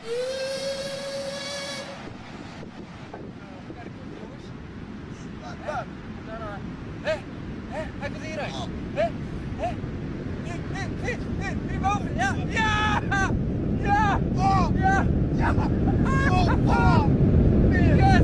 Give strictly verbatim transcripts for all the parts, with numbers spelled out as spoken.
Hé, hé, hij komt hieruit. Hé, hé. Hier, hier, hier, hier, hierboven. Ja, ja, ja, ja, ja. Oh, yes.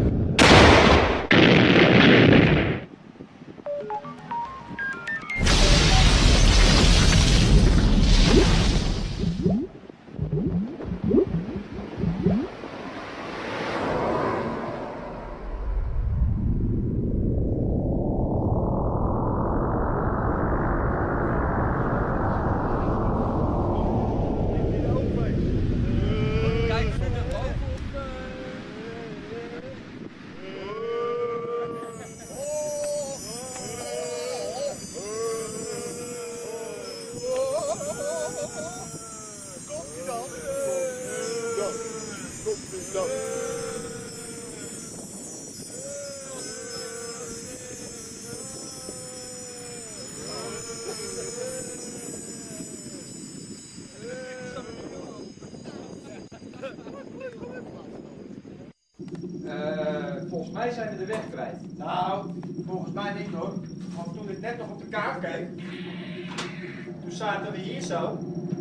Uh, volgens mij zijn we de weg kwijt. Nou, volgens mij niet hoor. Want toen ik net nog op de kaart keek, toen zaten we hier zo.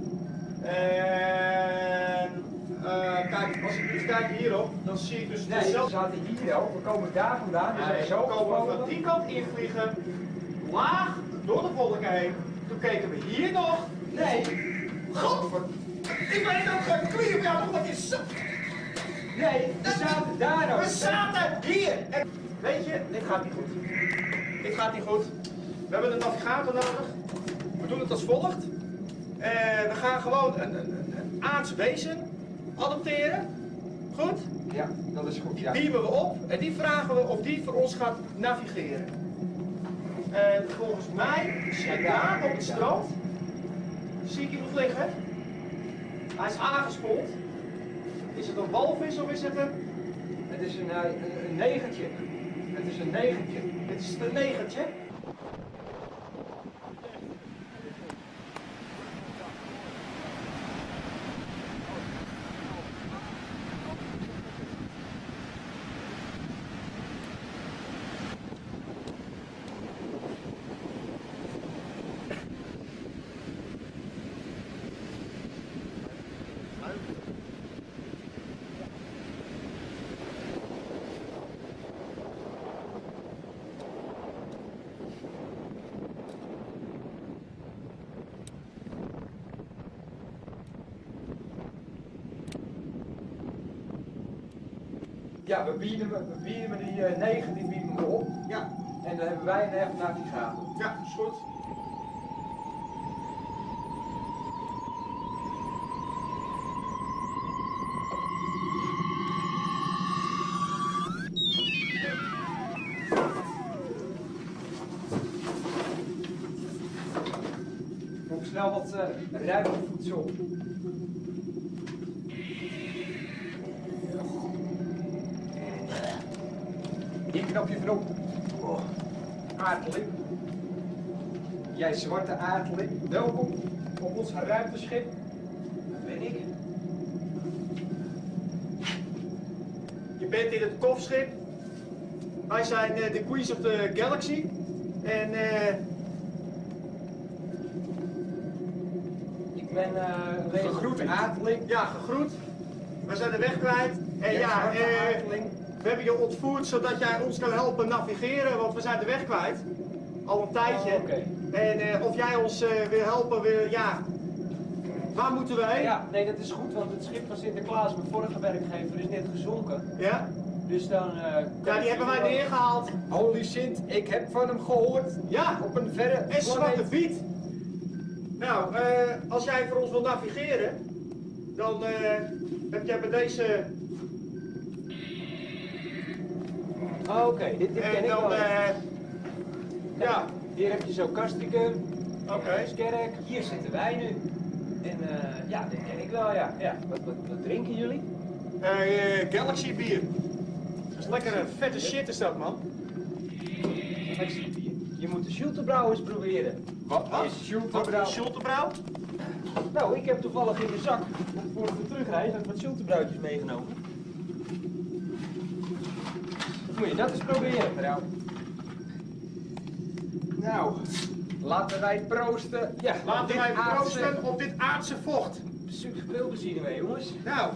En uh, kijk, als ik even kijk hierop, dan zie ik dus nee, dezelfde... we zaten hier al, we komen daar vandaan. We Nee, zijn zo we komen gekomen. van die kant invliegen, laag door de wolken heen. Toen keken we hier nog. Nee. Godver... Ik weet dat geen knie op jou nog wat is. Nee, we zaten daar ook. We zaten hier! En weet je, dit gaat niet goed. Dit gaat niet goed. We hebben een navigator nodig. We doen het als volgt. Uh, we gaan gewoon een, een, een aards wezen adopteren. Goed? Ja, dat is goed. Die Ja. beamen we op en die vragen we of die voor ons gaat navigeren. En volgens mij, zie ik daar op het strand, zie ik iemand liggen. Hij is aangespoeld. Is het een walvis of is het een... Het is een, uh, een, een negentje. Het is een negentje. Het is een negentje. Ja, we bieden we bieden die uh, negen, die bieden we op. Ja. En dan hebben wij een echt navigator. Ja, is goed. Nog snel wat uh, ruimtevoedsel. Hier knap je van op. Oh, aardling. Jij zwarte aardling. Welkom op ons ruimteschip. Dat ben ik. Je bent in het kofschip. Wij zijn uh, de Queens of the Galaxy. En uh, Ik ben uh, een gegroet aardling. ja, gegroet. We zijn de weg kwijt. En Jij ja, zwarte uh, aardling. we hebben je ontvoerd zodat jij ons kan helpen navigeren, want we zijn de weg kwijt. Al een tijdje. Oh, okay. En uh, of jij ons uh, wil helpen, wil, ja. Waar moeten we heen? Ja, nee, dat is goed, want het schip van Sinterklaas, mijn vorige werkgever, is net gezonken. Ja? Dus dan... Uh, Ja, die hebben wij neergehaald. Holy Sint, ik heb van hem gehoord. Ja, Op een verre en Zwarte planeet. Piet. Nou, uh, als jij voor ons wil navigeren, dan uh, heb jij bij deze... Oh, oké, okay. dit, dit ken En ik dan, wel. uh, ja, Hier heb je zo Kastrikum, oké. Kerk, hier zitten wij nu. En uh, ja, dit ken ik wel, ja. ja. Wat, wat, wat drinken jullie? Uh, Galaxy bier. Dat is lekkere vette shit is dat, man. Je moet de Schultebrouw eens proberen. Wat? Wat? Is Wat? Schultebrouw. Schultebrouw? Nou, ik heb toevallig in de zak, voordat we terugrijden, heb ik wat schulterbruidjes meegenomen. Dan moet je dat eens proberen, vrouw. Nou, laten wij proosten. Ja, Laten dit wij aardse- proosten op dit aardse vocht. Super veel benzine mee, jongens. Nou,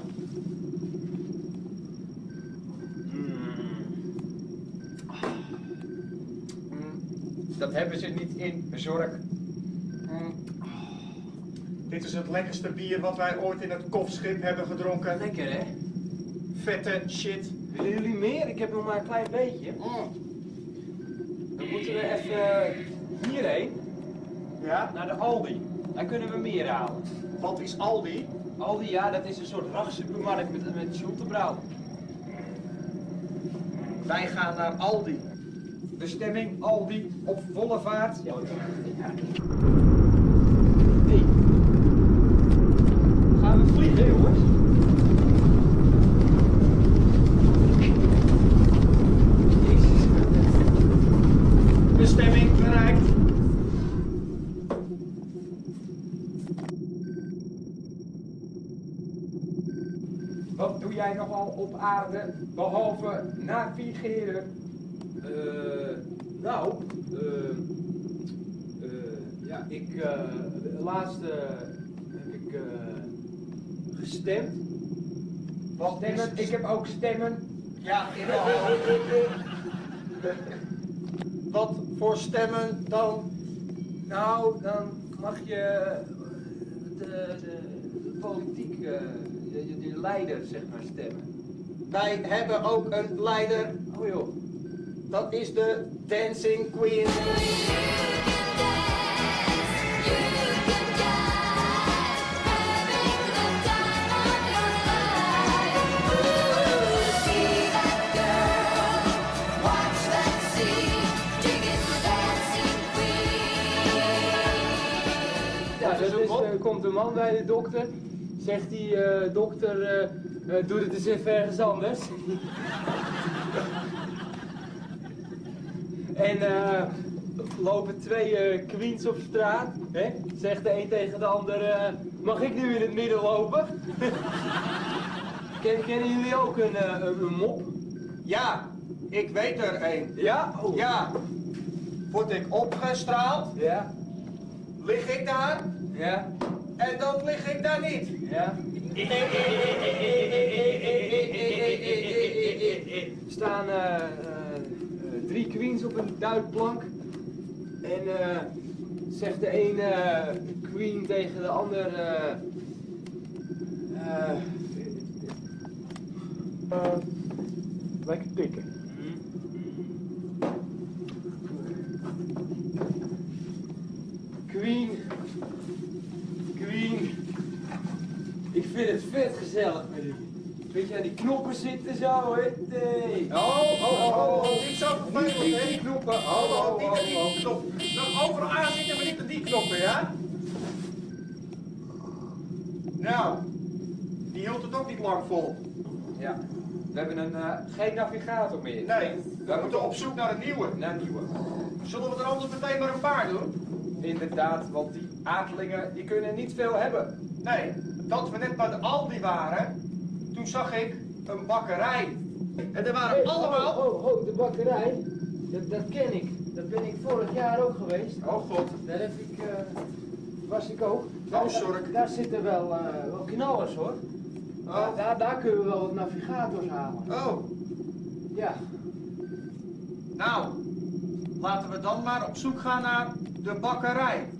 Dat hebben ze niet in bezorg. dit is het lekkerste bier wat wij ooit in het kofschip hebben gedronken. Lekker, hè? Vette shit. Willen jullie meer? Ik heb nog maar een klein beetje. Dan moeten we even hierheen, Ja? naar de Aldi. Daar kunnen we meer halen. Wat is Aldi? Aldi, ja, dat is een soort rachsupermarkt met, met schulterbrouw. Wij gaan naar Aldi. Bestemming Aldi op volle vaart. Ja. Hey. Gaan we vliegen, jongens? Jezus. Bestemming bereikt. Wat doe jij nogal op aarde behalve navigeren? Eh, nou, eh, eh, ja, ik, eh, de laatste heb ik eh, gestemd. Wat stemmen? Ik heb ook stemmen. Ja, inderdaad. Wat voor stemmen dan? Nou, dan mag je de, de, de politiek, eh, de, de leider, zeg maar, stemmen. Wij hebben ook een leider. Oh joh. Dat is de Dancing Queen. Ja, dat is, uh, komt een man bij de dokter, zegt hij, uh, dokter, uh, uh, doe het eens even ergens anders. En uh, lopen twee uh, queens op straat, hè? Zegt de een tegen de ander, uh, mag ik nu in het midden lopen? Ken, kennen jullie ook een, uh, een, een mop? Ja, ik weet er een. Ja? Oh. Ja. Word ik opgestraald, Ja? lig ik daar Ja? en dan lig ik daar niet. Ja? Er staan uh, uh, uh, drie queens op een duikplank. En uh, zegt de ene uh, queen tegen de ander... Uh, uh, uh, lekker pikken. Queen... Queen... Ik vind het vet gezellig met u. Weet je, aan die knoppen zitten zo, hè? Nee. Oh, oh, oh, oh, oh, niet zo vervelend, Niet hè? die knoppen. Oh, Oh, oh, niet oh, aan die oh, oh. knop. Nou, overal aan zitten, maar niet aan die knoppen, ja? Nou, die hield het ook niet lang vol. Ja, we hebben een, uh, geen navigator meer. Nee, we moeten op zoek naar een nieuwe. Naar nieuwe. Zullen we er anders meteen maar een paar doen? Inderdaad, want die aardlingen die kunnen niet veel hebben. Nee, dat we net bij de Aldi waren, toen zag ik een bakkerij. En er waren Hey, allemaal... Oh, oh, oh, de bakkerij. Dat, dat ken ik. Dat ben ik vorig jaar ook geweest. Oh god. Daar heb ik, uh, was ik ook. Oh, Daar- sorry. Daar zitten wel, uh, wel knallers hoor. Daar, Oh, daar, daar kunnen we wel wat navigators halen. oh. Ja. Nou, laten we dan maar op zoek gaan naar de bakkerij.